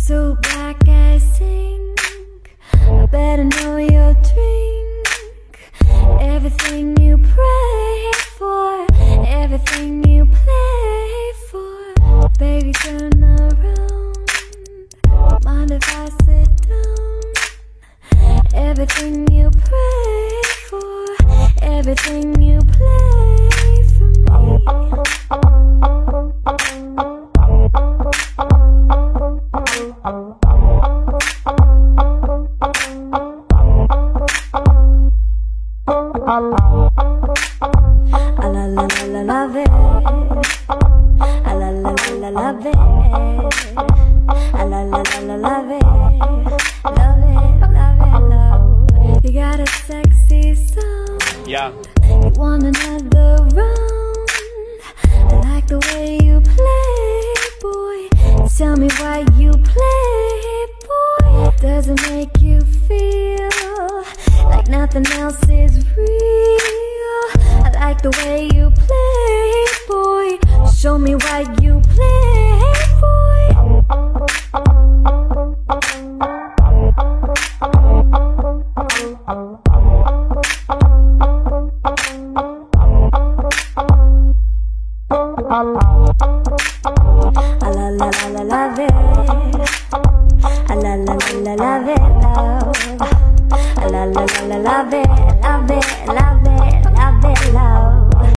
So black as ink, I better know your drink. Everything you pray for, everything you play for. Baby, turn around, mind if I sit down? Everything you pray for, everything you play for me. I la la la la love it. I la la la la love it. I la la la la love it. Love it, love it, love. You got a sexy song. Yeah. You want another round. I like the way you play, boy. Tell me why you play, boy. Does it make you feel like nothing else is real?